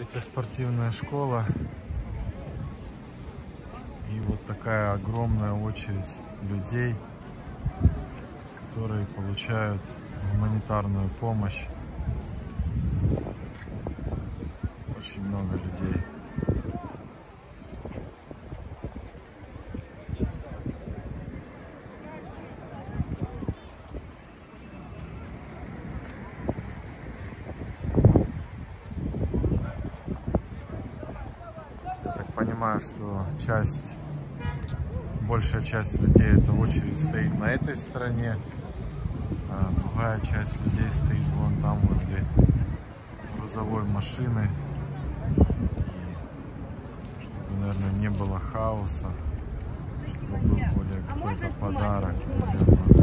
Смотрите, спортивная школа. И вот такая огромная очередь людей, которые получают гуманитарную помощь. Очень много людей. Понимаю, что большая часть людей, эта очередь стоит на этой стороне, а другая часть людей стоит вон там возле грузовой машины. И чтобы, наверное, не было хаоса, чтобы был более какой-то подарок, наверное.